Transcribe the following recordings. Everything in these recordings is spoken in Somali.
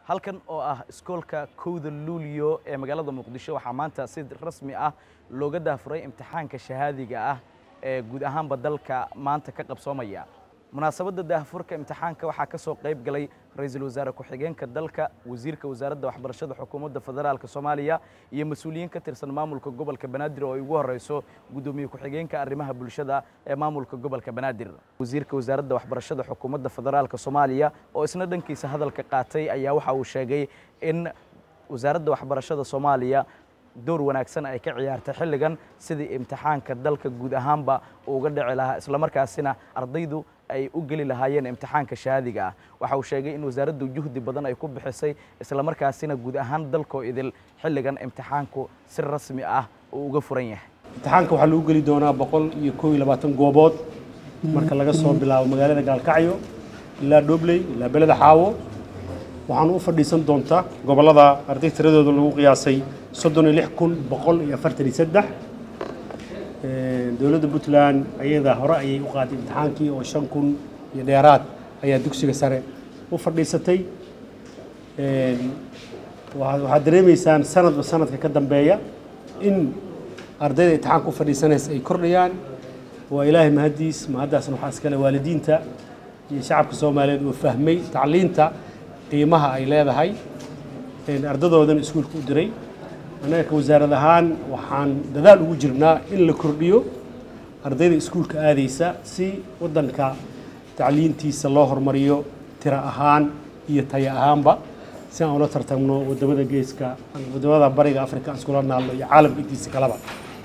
halkan oo ah iskoolka kowda luulyo ee magaalada muqdisho waxaa maanta si rasmi ah looga daafuray imtixaanka shahaadiga ah ee guud ahaanba dalka maanta ka qabsoomaya munaasabadda daafurka imtixaanka waxaa ka soo qayb galay ra'iisul wasaare ku-xigeenka dalka wasiirka wasaaradda waxbarashada xukuumadda federaalka Soomaaliya iyo mas'uuliyiin ka tirsan maamulka gobolka Banaadir oo ay ugu horeyso gudoomiye ku-xigeenka arrimaha bulshada ee maamulka gobolka Banaadir wasiirka wasaaradda waxbarashada xukuumadda federaalka Soomaaliya oo isna dhankiisa hadalka qaatay ayaa waxa uu sheegay in wasaaradda waxbarashada Soomaaliya door wanaagsan ay ka ciyaartay xilligan sidii imtixaanka dalka guud ahaanba uga dhici lahaa isla markaasina ardaydu ay u gali lahaayeen imtixaanka shahaadiga ah waxa uu sheegay in wasaaraddu juhdi badan ay ku bixisay isla markaasina guud ahaan dalka idil xilligan imtixaanku si rasmi ah uu uga furan yahay imtixaanka waxa lagu gali doonaa 121 goobood marka laga soo bilaabo magaalada Gaalkacyo ilaa Dhobley ilaa Belada Xaawo waxaan u fadhiisan doontaa gobolada arday tiradooda lagu qiyaasay 36143 dawladda Puntland ayada hore ayay u qaaday imtixaankii oo 5000 iyo dheeraad ayaa dugsiga sare u fadhiisatay waxa dareemaysaan sanadka ka dambeeya in ardayda imtixaanka u fadhiisanaysa ay kordhayaan waa ilaahay mahadaasna waxa iskale waalidiinta iyo shacabka Soomaaliyeed oo fahmay tacliinta qiimaha ay leedahay ardadoodan iskuulka u diray anaga wasaarad ahaan waxaan dadaal ugu jirnaa in la kordhiyo ardayda iskuulka aadaysa si wadanka tacliintiisa loo hormariyo tira ahaan iyo tayo ahaanba si aan ula tartamno wadamada geeska wadamada bariga Afrika iskula naalno iyo caalamka intiisa kalaba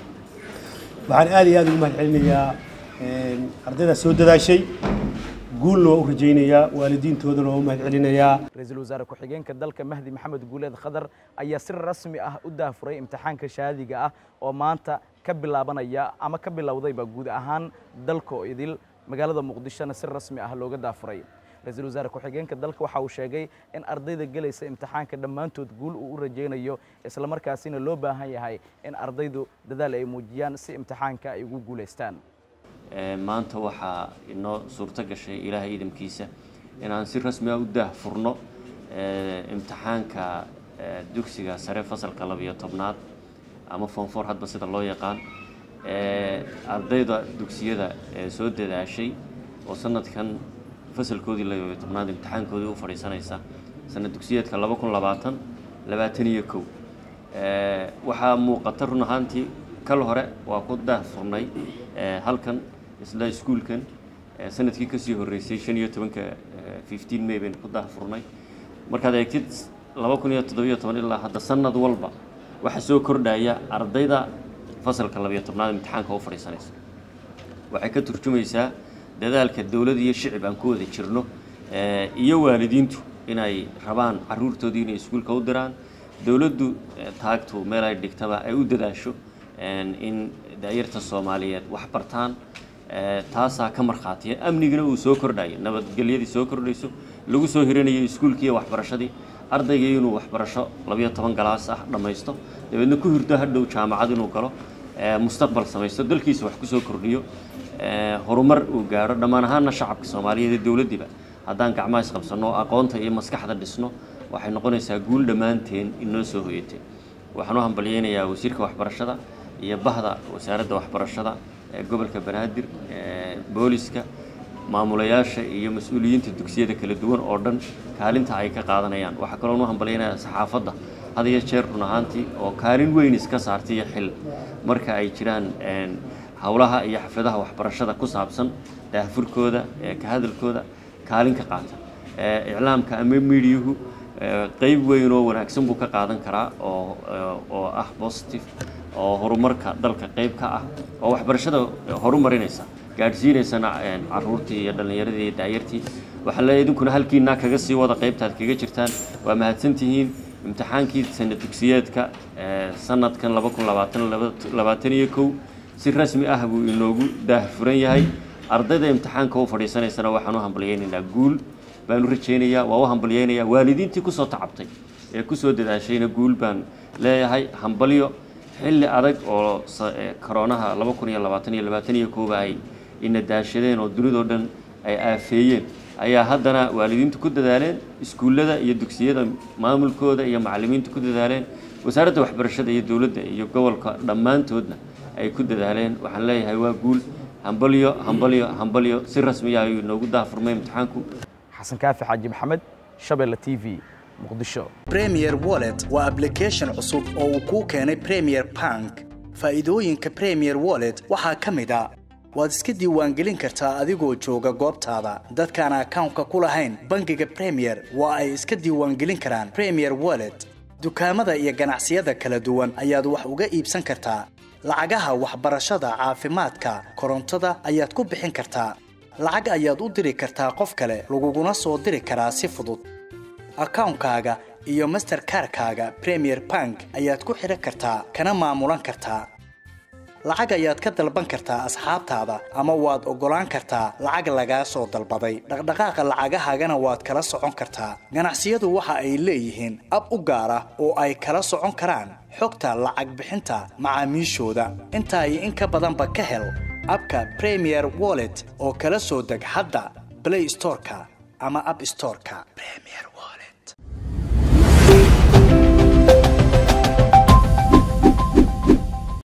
waxaan aad iyo aad ugu mahadcelinayaa ardayda soo dadaashay guul loo rajeynaya waalidiintoodana oo mahadcelinaya ra'iisul wasaare ku-xigeenka dalka Mahdi Maxamed Guuleed Khadar ayaa si rasmi ah u daafuray imtixaanka shahaadiga ah oo maanta ka bilaabanaya ama ka bilowdayba guud ahaan dalka idil magaalada Muqdishona si rasmi ah looga daafuray ra'iisul wasaare ku-xigeenka dalka waxa uu sheegay in ardayda galaysa imtixaanka dhammaantood guul uu rajeeynayo isla markaasina loo baahan yahay in ardaydu dadaal ay muujiyaan si imtixaanka ay ugu guuleystaan maanta waxaa inoo suurto gashay ilaahay idamkiisa inaan si rasmi ah u daahfurno imtixaanka dugsiga sare fasalka 12aad ama form 4 hadba sida loo yaqaan ardayda dugsiyada soo dadaashay oo sanadkan fasalkoodii 12aad imtixaankoodii u fadhiisanaysa sanad dugsiyeedka 2020-2021 waxaa muuqata run ahaantii kal hore waa ku daahfurnay halkan isla iskuulkan sanadkii ka sii horeysay 15 May baan ku daahfurnay markaad eegtid 2017 ilaa hadda sanad walba waxa soo kordhaya ardayda fasalka 12aad imtixaanka u fadhiisanaysa waxay ka turjumaysaa dadaalka dawladda iyo shicib aan ku wada jirno iyo waalidiintu inay rabaan caruurtoodii inay iskuulka u diraan dawladdu taagto meel ay dhigtaba ay u dadaasho in daayirta Soomaaliyeed wax bartaan taasa ka marxaatiya amnigana uu soo kordhayo nabadgelyadii soo kordhayso lagu soo hirinayo iskuulkii waxbarashadii ardayga inuu waxbarasho 12 galaas ah dhamaysto dabeedna ku hirdo hadhow jaamacad inuu galo mustaqbal samaysto dalkiisa wax ku soo kordhiyo horumar uu gaaro dhammaan ahaanna shacabka Soomaaliyeed ee dawladdiba haddaan gacmaha is qabsano aqoonta iyo maskaxda dhisno waxay noqonaysaa guul dhamaanteen inoo soo hoyatay waxaan u hambalyeeynaa wasiirka waxbarashada iyo bahda wasaaradda waxbarashada gobolka Banaadir booliska maamulayaasha iyo mas'uuliyiinta dugsiyada kala duwan oo dhan kaalinta ay ka qaadanayaan waxa kale oo hambalyeynaa saxaafadda hadiya jeer run ahaantii oo kaalin weyn iska saartay xil marka ay jiraan hawlaha iyo xafladaha waxbarashada ku saabsan daahfurkooda ka hadalkooda kaalin ka qaata iclaamka ama meediyuhu qayb weyn oo wanaagsan buu ka qaadan karaa oo ah positive oo horumarka dalka qayb ka ah oo waxbarashada horumarinaysa gaadhsiinaysana caruurtii iyo dhalinyaradii iyo daayirtii waxa la idinkuna halkiina kaga sii wada qaybtaad kaga jirtaan waa mahadsantihiin imtixaankii sanad dugsiyeedka sanadkan 2020-2021 si rasmi ah buu inoogu daahfuran yahay ardayda imtixaanka u fadhiisanaysana waxaan u hambalyeeynaa guul baan u rajeynayaa waa u hambalyeeynaa waalidiintii ku soo tacabtay ee ku soo dadaashayna guul baan leeyahay hambalyo xilli adag oo corona 2020 iyo 2021 ay ina daashadeen oo dunidoo dhan ay aafeeyeen ayaa haddana waalidiintu ku dadaaleen iskuullada iyo dugsiyada maamulkooda iyo macallimiintu ku dadaaleen wasaaradda waxbarashada iyo dawladda iyo gobolka dhammaantoodna ay ku dadaaleen waxaan leeyahay waa guul hambalyo si rasmi ah ayuu noogu daahfurmay imtixaanku xasan kaafi xaaji maxamed Shabeelle TV muqdisho Premier Wallet waa application cusub oo uu ku keenay Premier Bank faa'iidooyinka Premier Wallet waxaa ka mid ah waad iska diiwaangelin kartaa adigoo jooga goobtaada dadkaan account-ka ku lahayn bangiga Premier waa ay iska diiwaangelin karaan Premier Wallet dukaamada iyo ganacsiyada kala duwan ayaad wax uga iibsan kartaa lacagaha waxbarashada caafimaadka korontada ayaad ku bixin kartaa lacag ayaad u diri kartaa qof kale laguguna soo diri karaa si fudud account-kaaga iyo Mastercard-kaaga Premier Bank ayaad ku xiran kartaa kana maamulan kartaa lacag ayaad ka dalban kartaa asxaabtaada ama waad ogolaan kartaa lacag laga soo dalbaday dhaqdhaqaaqa lacagahaagana waad kala socon kartaa ganacsiyadu waxa ay leeyihiin ab u gaar ah oo ay kala socon karaan xogta lacag bixinta macaamiishooda inta ay in ka badanba ka hel abka Premier Wallet oo kala soo deg hadda Play Store-ka ama App Store-ka Premier